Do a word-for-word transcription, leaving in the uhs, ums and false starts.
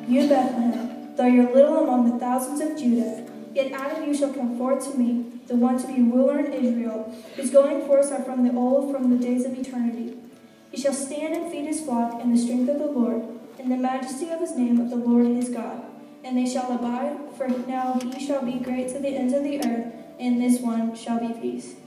you Bethlehem, though you're little among the thousands of Judah, yet out of you shall come forth to me the one to be ruler in Israel, whose going forth are from the old, from the days of eternity. He shall stand and feed his flock in the strength of the Lord, in the majesty of his name of the Lord his God. And they shall abide, for now he shall be great to the ends of the earth, and this one shall be peace.